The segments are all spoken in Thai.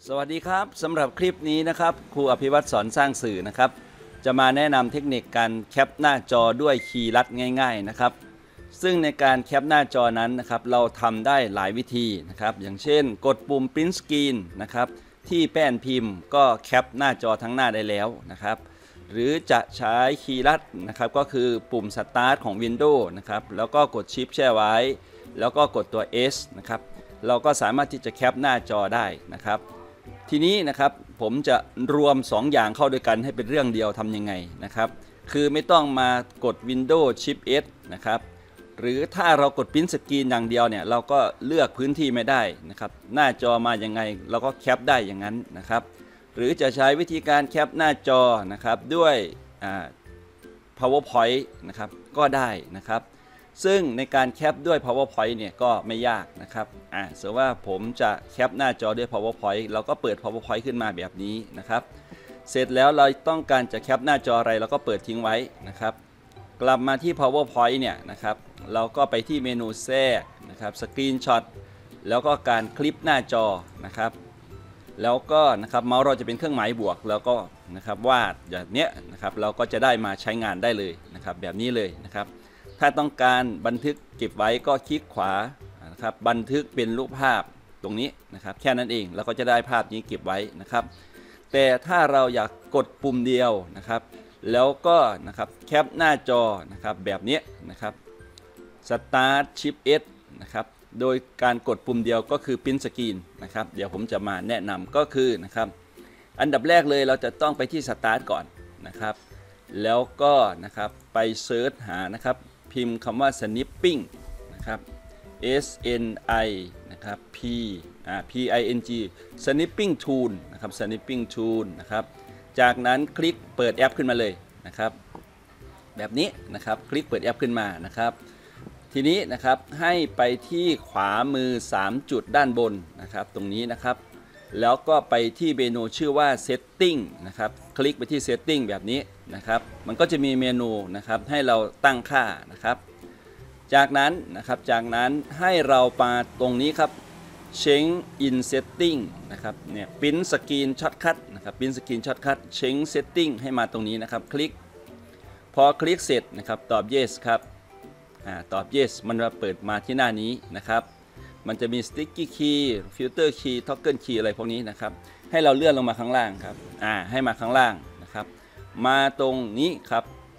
สวัสดีครับสำหรับคลิปนี้นะครับครูอภิวัตรสอนสร้างสื่อนะครับจะมาแนะนำเทคนิคการแคปหน้าจอด้วยคีย์ลัดง่ายๆนะครับซึ่งในการแคปหน้าจอนั้นนะครับเราทำได้หลายวิธีนะครับอย่างเช่นกดปุ่ม Print Screen นะครับที่แป้นพิมพ์ก็แคปหน้าจอทั้งหน้าได้แล้วนะครับหรือจะใช้คีย์ลัดนะครับก็คือปุ่ม Start ของ Windows นะครับแล้วก็กด Shift แช่ไว้แล้วก็กดตัว S นะครับเราก็สามารถที่จะแคปหน้าจอได้นะครับทีนี้นะครับผมจะรวม2 อย่างเข้าด้วยกันให้เป็นเรื่องเดียวทำยังไงนะครับคือไม่ต้องมากด Windows Shift S นะครับหรือถ้าเรากด Print Screen อย่างเดียวเนี่ยเราก็เลือกพื้นที่ไม่ได้นะครับหน้าจอมายังไงเราก็แคปได้อย่างนั้นนะครับหรือจะใช้วิธีการแคปหน้าจอนะครับด้วยPowerPoint นะครับก็ได้นะครับซึ่งในการแคปด้วย PowerPoint เนี่ยก็ไม่ยากนะครับสมมติว่าผมจะแคปหน้าจอด้วย PowerPoint เราก็เปิด PowerPoint ขึ้นมาแบบนี้นะครับเสร็จแล้วเราต้องการจะแคปหน้าจออะไรเราก็เปิดทิ้งไว้นะครับกลับมาที่ PowerPoint เนี่ยนะครับเราก็ไปที่เมนูแทรกนะครับ Screenshot แล้วก็การคลิปหน้าจอนะครับแล้วก็นะครับเมาส์เราจะเป็นเครื่องหมายบวกแล้วก็นะครับวาดอย่างเนี้ยนะครับเราก็จะได้มาใช้งานได้เลยนะครับแบบนี้เลยนะครับถ้าต้องการบันทึกเก็บไว้ก็คลิกขวานะครับบันทึกเป็นรูปภาพตรงนี้นะครับแค่นั้นเองเราก็จะได้ภาพนี้เก็บไว้นะครับแต่ถ้าเราอยากกดปุ่มเดียวนะครับแล้วก็นะครับแคปหน้าจอนะครับแบบนี้นะครับ Start Shift S นะครับโดยการกดปุ่มเดียวก็คือ Print Screen นะครับเดี๋ยวผมจะมาแนะนำก็คือนะครับอันดับแรกเลยเราจะต้องไปที่ Start ก่อนนะครับแล้วก็นะครับไปเซิร์ชหานะครับพิมพ์คำว่า Snipping นะครับ S N I นะครับ P I N G Snipping Tool นะครับ Snipping Tool นะครับจากนั้นคลิกเปิดแอปขึ้นมาเลยนะครับแบบนี้นะครับคลิกเปิดแอปขึ้นมานะครับทีนี้นะครับให้ไปที่ขวามือ3 จุดด้านบนนะครับตรงนี้นะครับแล้วก็ไปที่เมนูชื่อว่า Setting นะครับคลิกไปที่ Setting แบบนี้นะครับมันก็จะมีเมนูนะครับให้เราตั้งค่านะครับจากนั้นให้เรามาตรงนี้ครับ Change in Setting นะครับเนี่ย Print Screen Shortcut นะครับ Print Screen Shortcut Change Setting ให้มาตรงนี้นะครับคลิกพอคลิกเสร็จนะครับตอบ Yes ครับตอบ Yes มันจะเปิดมาที่หน้านี้นะครับมันจะมี Sticky Key Filter Key Toggle Key อะไรพวกนี้นะครับให้เราเลื่อนลงมาข้างล่างครับให้มาข้างล่างนะครับมาตรงนี้ครับ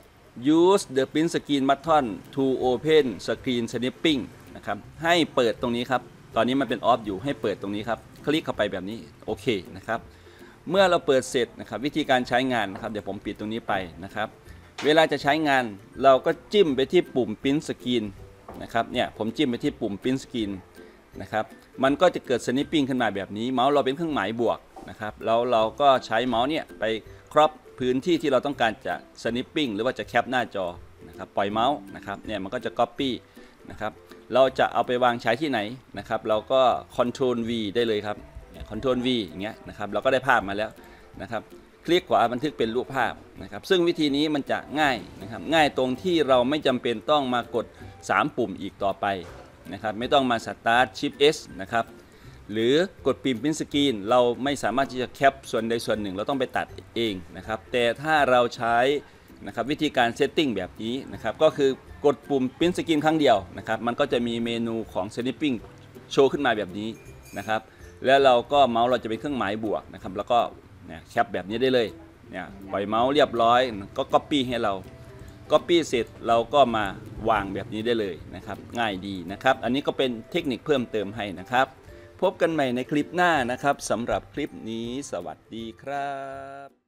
Use the Print Screen button to open Screen Snipping นะครับให้เปิดตรงนี้ครับตอนนี้มันเป็นออฟอยู่ให้เปิดตรงนี้ครับคลิกเข้าไปแบบนี้โอเคนะครับเมื่อเราเปิดเสร็จนะครับวิธีการใช้งานนะครับเดี๋ยวผมปิดตรงนี้ไปนะครับเวลาจะใช้งานเราก็จิ้มไปที่ปุ่ม Print Screen นะครับเนี่ยผมจิ้มไปที่ปุ่ม Print Screen นะครับมันก็จะเกิด Snipping ขึ้นมาแบบนี้เมาส์เราเป็นเครื่องหมายบวกนะครับแล้วเราก็ใช้เมาส์เนี่ยไปครอบพื้นที่ที่เราต้องการจะ Snipping หรือว่าจะแคปหน้าจอนะครับปล่อยเมาส์นะครับเนี่ยมันก็จะ Copy นะครับเราจะเอาไปวางใช้ที่ไหนนะครับเราก็ Ctrl V ได้เลยครับ Ctrl V อย่างเงี้ยนะครับเราก็ได้ภาพมาแล้วนะครับคลิกขวาบันทึกเป็นรูปภาพนะครับซึ่งวิธีนี้มันจะง่ายนะครับง่ายตรงที่เราไม่จำเป็นต้องมากด3 ปุ่มอีกต่อไปนะครับไม่ต้องมา Start Shift S นะครับหรือกดปุ่ม Print Screen เราไม่สามารถที่จะแคปส่วนใดส่วนหนึ่งเราต้องไปตัดเองนะครับแต่ถ้าเราใช้นะครับวิธีการ Setting แบบนี้นะครับก็คือกดปุ่ม Print Screen ครั้งเดียวนะครับมันก็จะมีเมนูของ Snipping โชว์ขึ้นมาแบบนี้นะครับแล้วเราก็เมาส์เราจะเป็นเครื่องหมายบวกนะครับแล้วก็แคปแบบนี้ได้เลยเนี่ยปล่อยเมาส์เรียบร้อยก็ Copy ให้เรา Copy เสร็จเราก็มาวางแบบนี้ได้เลยนะครับง่ายดีนะครับอันนี้ก็เป็นเทคนิคเพิ่มเติมให้นะครับพบกันใหม่ในคลิปหน้านะครับสำหรับคลิปนี้สวัสดีครับ